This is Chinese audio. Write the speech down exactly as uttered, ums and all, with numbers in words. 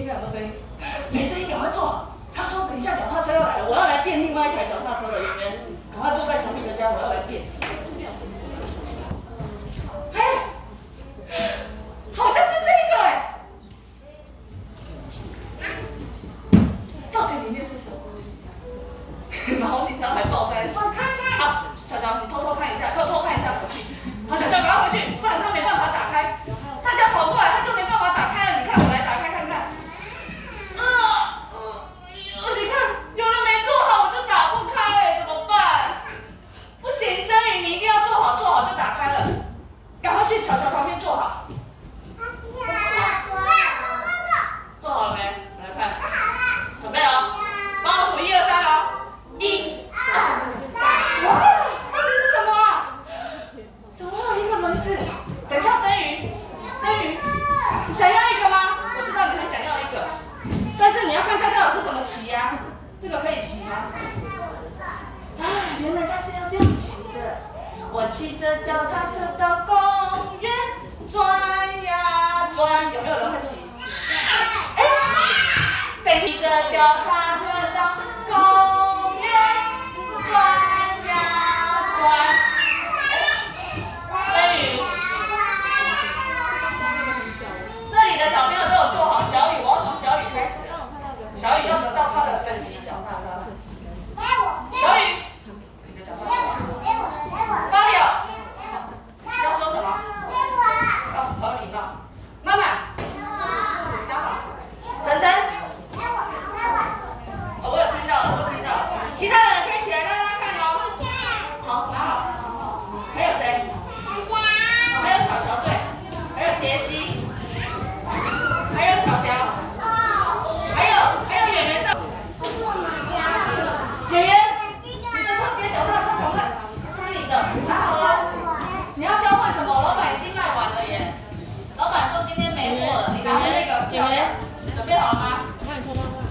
听看有没有声音？没声音，赶快坐好。他说等一下脚踏车要来了，我要来变另外一台脚踏车的原因。赶快坐在小米的家，我要来变。哎，好像是这个哎。 到底里面是什么？然后紧张还抱在一起。我看看。好，小乔，你偷偷看一下，偷偷看一下回去。好，小乔，赶快回去，不然他没办法打开。大家跑过来，他就没办法打开了。你看，我来打开看看。呃，呃，你看，有人没做好，我就打不开，哎，怎么办？不行，真宇，你一定要做好，做好就打开了。赶快去乔乔旁边坐好。做好了没？来看。 准备哦，帮我数一二三哦，一、二、三。哇，到底是什么啊？怎么会有一个轮子？等一下，真宇，真宇，你想要一个吗？我知道你很想要一个，但是你要看看到底是怎么骑呀、啊？这个可以骑吗？啊，原来它是要这样骑的。我骑着脚踏车到公园转呀转，有没有人会骑？哎。 骑着脚踏车